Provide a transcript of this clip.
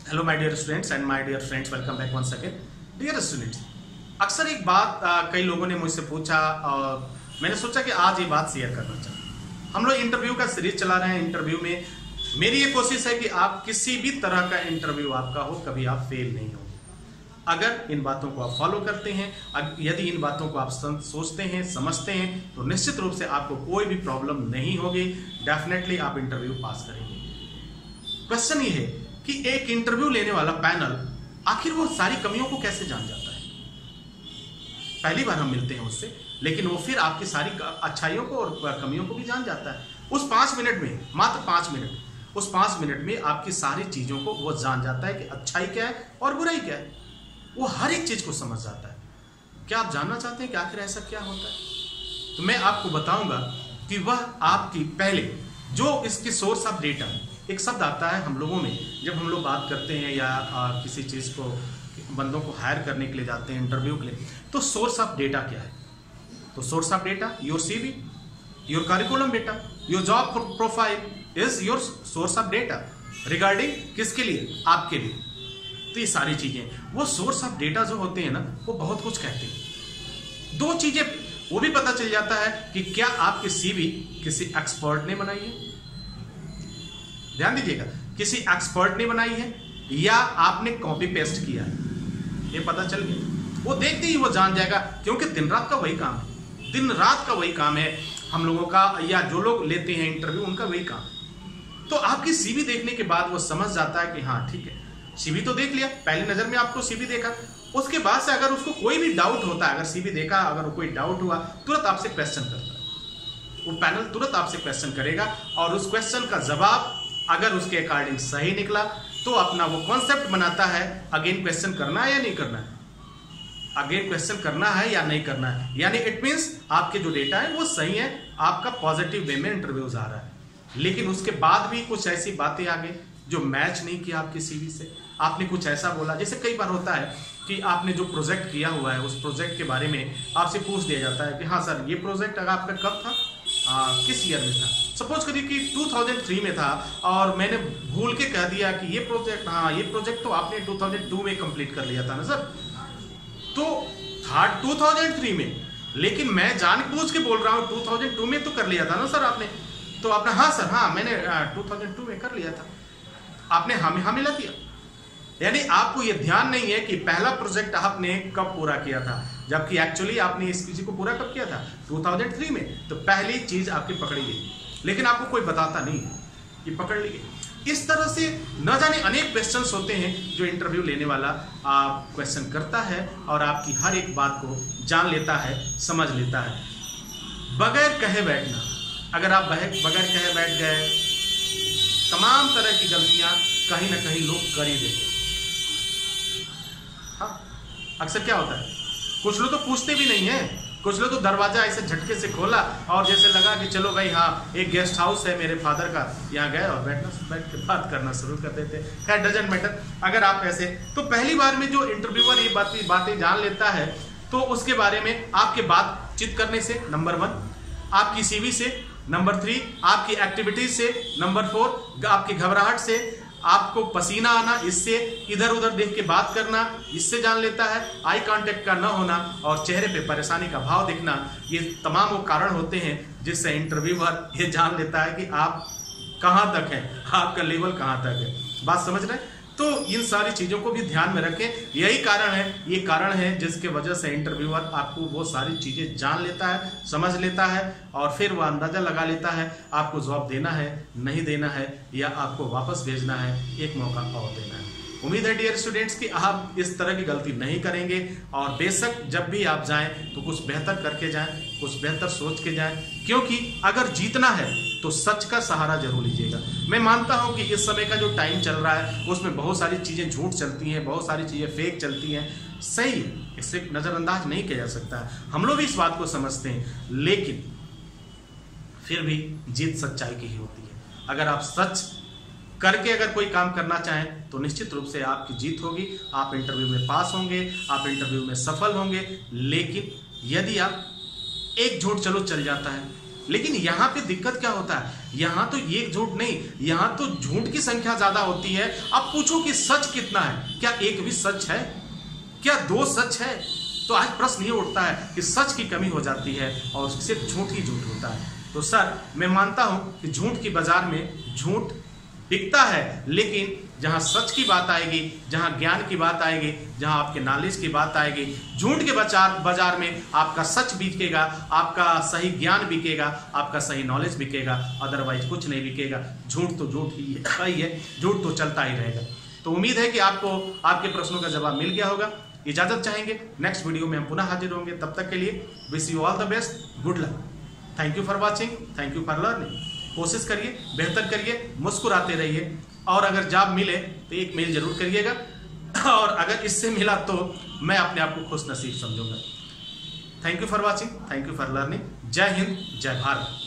Hello my dear students and my dear friends, welcome back once again. Dear students, अक्सर एक बात कई लोगों ने मुझसे पूछा और मैंने सोचा कि आज ये बात शेयर करना चाहूँ। हम लोग इंटरव्यू का सीरीज चला रहे हैं। इंटरव्यू में मेरी ये कोशिश है कि आप किसी भी तरह का इंटरव्यू आपका हो, कभी आप फेल नहीं होंगे अगर इन बातों को आप फॉलो करते हैं। यदि इन बातों को आप सोचते हैं, समझते हैं, तो निश्चित रूप से आपको कोई भी प्रॉब्लम नहीं होगी। डेफिनेटली आप इंटरव्यू पास करेंगे। क्वेश्चन ये है कि एक इंटरव्यू लेने वाला पैनल आखिर वो सारी कमियों को कैसे जान जाता है। पहली बार हम मिलते हैं उससे, लेकिन वो फिर आपकी सारी अच्छाइयों को और कमियों को भी जान जाता है। उस 5 मिनट में, मात्र 5 मिनट, उस 5 मिनट में आपकी सारी चीजों को वो जान जाता है कि अच्छाई क्या है और बुराई क्या है। वो हर एक चीज को समझ जाता है। क्या आप जानना चाहते हैं कि आखिर ऐसा क्या होता है? तो मैं आपको बताऊंगा कि वह आपकी पहले जो इसकी सोर्स ऑफ डेटा, एक शब्द आता है हम लोगों में जब हम लोग बात करते हैं या किसी चीज को, बंदों को हायर करने के लिए जाते हैं इंटरव्यू के लिए, तो सोर्स ऑफ डेटा क्या है? तो source of data your CV, your curriculum data, your job profile is your source of data. Regarding किसके लिए? आपके लिए। तो ये सारी चीजें, वो सोर्स ऑफ डेटा जो होते हैं ना, वो बहुत कुछ कहते हैं। 2 चीजें वो भी पता चल जाता है कि क्या आपकी सीवी किसी एक्सपर्ट ने बनाई है, ध्यान दीजिएगा, किसी एक्सपर्ट ने बनाई है या आपने कॉपी पेस्ट किया है, ये पता चल गया। वो देखते ही वो जान जाएगा, क्योंकि दिन रात का वही काम है। दिन रात का वही काम है हम लोगों का, या जो लोग लेते हैं इंटरव्यू उनका वही काम है। तो आपकी सीवी देखने के बाद वो समझ जाता है कि हाँ ठीक है, सीवी तो देख लिया, पहली नजर में आपको सीवी देखा, उसके बाद से अगर उसको कोई भी डाउट होता है, अगर सीवी देखा, अगर कोई डाउट हुआ, तुरंत आपसे क्वेश्चन करता है। वो पैनल तुरंत आपसे क्वेश्चन करेगा और उस क्वेश्चन का जवाब अगर उसके अकॉर्डिंग सही निकला तो अपना वो कॉन्सेप्ट बनाता है, अगेन क्वेश्चन करना है या नहीं करना है, अगेन क्वेश्चन करना है या नहीं करना है। यानी इट मींस आपके जो डेटा है वो सही है, आपका पॉजिटिव वे में इंटरव्यूज आ रहा है। लेकिन उसके बाद भी कुछ ऐसी बातें आ गई जो मैच नहीं किया आपकी सीवी से। आपने कुछ ऐसा बोला, जैसे कई बार होता है कि आपने जो प्रोजेक्ट किया हुआ है उस प्रोजेक्ट के बारे में आपसे पूछ दिया जाता है कि हाँ सर, ये प्रोजेक्ट अगर आपका कब था, किस ईयर में था। सपोज करिए कि 2003 में था और मैंने भूल के कह दिया कि ये प्रोजेक्ट, हाँ ये प्रोजेक्ट तो आपने 2002 में कंप्लीट कर लिया था ना सर। तो था 2003 में, लेकिन मैं जानबूझ के बोल रहा हूँ 2002 में तो कर लिया था ना सर आपने। तो आपने हाँ सर, हाँ मैंने 2002 में कर लिया था। आपने हाँ मिला दिया। यानी आपको ये ध्यान नहीं है कि पहला प्रोजेक्ट आपने कब पूरा किया था, जबकि एक्चुअली आपने इस चीज को पूरा कब किया था, 2003 में। तो पहली चीज आपकी पकड़ी गई, लेकिन आपको कोई बताता नहीं है कि पकड़ ली गई। इस तरह से न जाने अनेक क्वेश्चंस होते हैं जो इंटरव्यू लेने वाला आप क्वेश्चन करता है और आपकी हर एक बात को जान लेता है, समझ लेता है। बगैर कहे बैठना, अगर आप बगैर कहे बैठ गए, तमाम तरह की गलतियां कहीं ना कहीं लोग कर ही देते। हाँ, अक्सर क्या होता है, कुछ लोग तो पूछते भी नहीं है, कुछ लोग तो दरवाजा ऐसे झटके से खोला और जैसे लगा कि चलो भाई हाँ एक गेस्ट हाउस है मेरे फादर का, यहाँ गए और बैठ के बात करना शुरू कर देते। खैर डजंट मैटर। अगर आप ऐसे, तो पहली बार में जो इंटरव्यूअर ये बातें जान लेता है, तो उसके बारे में आपके बातचीत करने से, नंबर 1 आपकी सीवी से, नंबर 3 आपकी एक्टिविटीज से, नंबर 4 आपकी घबराहट से, आपको पसीना आना, इससे इधर उधर देख के बात करना, इससे जान लेता है। आई कांटेक्ट का न होना और चेहरे पे परेशानी का भाव दिखना, ये तमाम वो कारण होते हैं जिससे इंटरव्यूअर ये जान लेता है कि आप कहां तक हैं, आपका लेवल कहां तक है। बात समझ रहे हैं? तो इन सारी चीजों को भी ध्यान में रखें। यही कारण है, ये कारण है जिसके वजह से इंटरव्यूअर आपको वो सारी चीजें जान लेता है, समझ लेता है और फिर वो अंदाजा लगा लेता है आपको जवाब देना है, नहीं देना है, या आपको वापस भेजना है, एक मौका और देना है। उम्मीद है डियर स्टूडेंट्स कि आप इस तरह की गलती नहीं करेंगे और बेशक जब भी आप जाएं तो कुछ बेहतर करके जाएं, कुछ बेहतर सोच के जाएं, क्योंकि अगर जीतना है तो सच का सहारा जरूर लीजिएगा। मैं मानता हूं कि इस समय का जो टाइम चल रहा है उसमें बहुत सारी चीजें झूठ चलती हैं, बहुत सारी चीजें फेक चलती हैं, सही है, इसे नजरअंदाज नहीं किया जा सकता है, हम लोग भी इस बात को समझते हैं, लेकिन फिर भी जीत सच्चाई की ही होती है। अगर आप सच करके अगर कोई काम करना चाहें तो निश्चित रूप से आपकी जीत होगी, आप इंटरव्यू में पास होंगे, आप इंटरव्यू में सफल होंगे। लेकिन यदि आप एक झूठ चलो चल जाता है, लेकिन यहाँ पे दिक्कत क्या होता है, यहाँ तो एक झूठ नहीं, यहाँ तो झूठ की संख्या ज्यादा होती है। अब पूछो कि सच कितना है, क्या एक भी सच है, क्या दो सच है? तो आज प्रश्न ये उठता है कि सच की कमी हो जाती है और सिर्फ झूठ ही झूठ होता है। तो सर मैं मानता हूं कि झूठ की बाजार में झूठ बिकता है, लेकिन जहां सच की बात आएगी, जहां ज्ञान की बात आएगी, जहां आपके नॉलेज की बात आएगी, झूठ के बाजार में आपका सच बिकेगा, आपका सही ज्ञान बिकेगा, आपका सही नॉलेज बिकेगा, अदरवाइज कुछ नहीं बिकेगा। झूठ तो झूठ ही है, झूठ तो चलता ही रहेगा। तो उम्मीद है कि आपको आपके प्रश्नों का जवाब मिल गया होगा। इजाजत चाहेंगे, नेक्स्ट वीडियो में हम पुनः हाजिर होंगे। तब तक के लिए wish you all the best, good luck, thank you for watching, thank you for learning. कोशिश करिए, बेहतर करिए, मुस्कुराते रहिए, और अगर जॉब मिले तो एक मेल जरूर करिएगा, और अगर इससे मिला तो मैं अपने आप को खुश नसीब समझूंगा। Thank you for watching, thank you for learning. जय हिंद, जय भारत।